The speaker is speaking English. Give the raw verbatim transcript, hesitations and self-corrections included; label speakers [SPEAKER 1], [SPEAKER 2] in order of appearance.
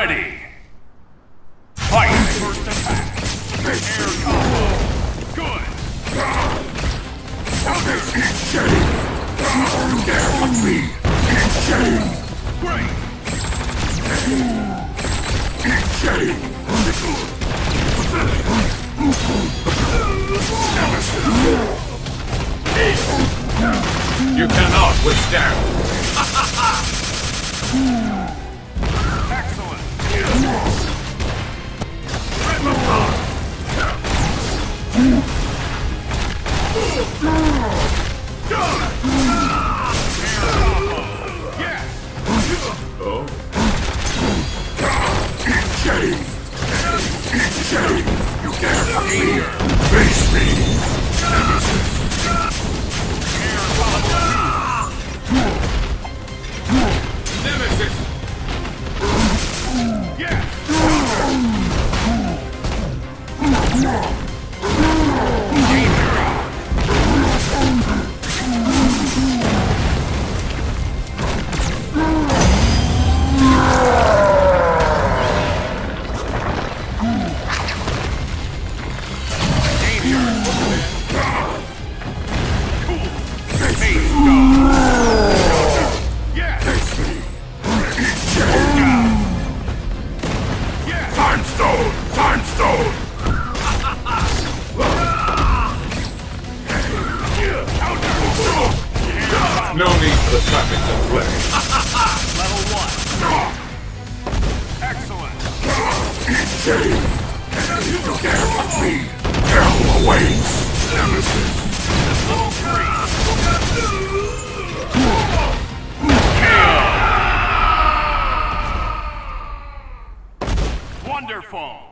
[SPEAKER 1] Ready. Fight. First attack. Air combo. Good.
[SPEAKER 2] Eat shame. You dare with me. Eat shame.
[SPEAKER 1] Great.
[SPEAKER 2] Eat shame.
[SPEAKER 3] You cannot withstand.
[SPEAKER 1] Excellent.
[SPEAKER 2] Triple block.
[SPEAKER 1] Yes.
[SPEAKER 2] Oh. Eat shame. Eat shame. You dare with me. Face me. Nemesis.
[SPEAKER 3] Nemesis!
[SPEAKER 1] Yes.
[SPEAKER 2] Time stone! Time stone!
[SPEAKER 3] No need for the trappings of flesh.
[SPEAKER 1] Level one. Excellent.
[SPEAKER 2] Eat shame! You dare with me! Hell awaits! Nemesis!
[SPEAKER 1] Level three. Wonderful.